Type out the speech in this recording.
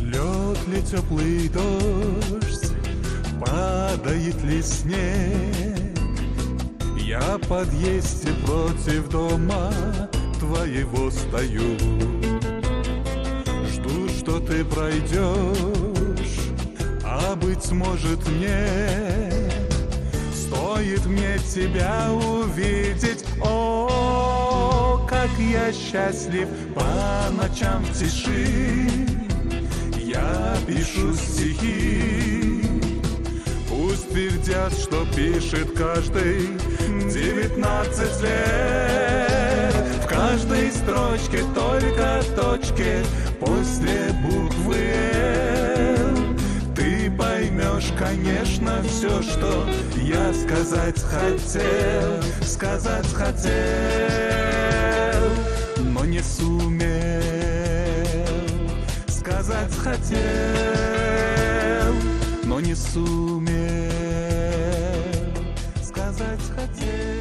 Льет ли теплый дождь, падает ли снег, я в подъезде против дома твоего стою. Жду, что ты пройдешь, а быть может нет. Стоит мне тебя увидеть, о, как я счастлив по ночам в тиши. Я пишу стихи, пусть твердят, что пишет каждый 19 лет. В каждой строчке только точки после буквы «Л». Ты поймешь, конечно, все, что я сказать хотел, но не сумел. Сказать хотел, но не сумел. Сказать хотел.